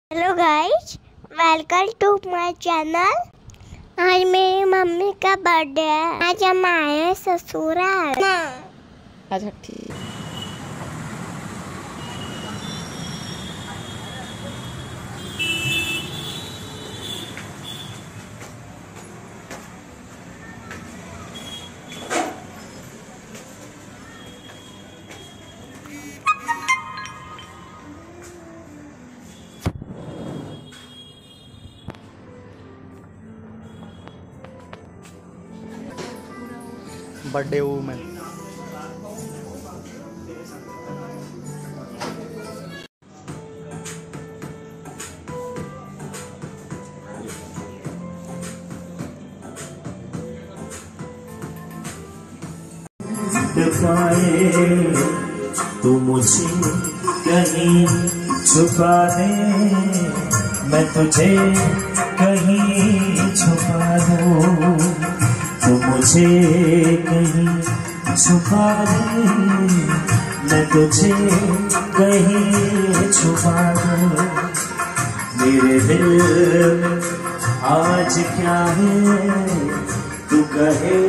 Hello guys, welcome to my channel. आज मेरी mummy का बर्थडे है। आज हम आए हैं ससुराल। अच्छा ठीक। बर्थडे वूमेन तू मुझे कहीं छुपा दे, मैं तुझे कहीं छुपा दूं। तू मुझे कहीं छुपा दे, मैं तुझे कहीं छुपा दूं। मेरे दिल में आज क्या है तू कहे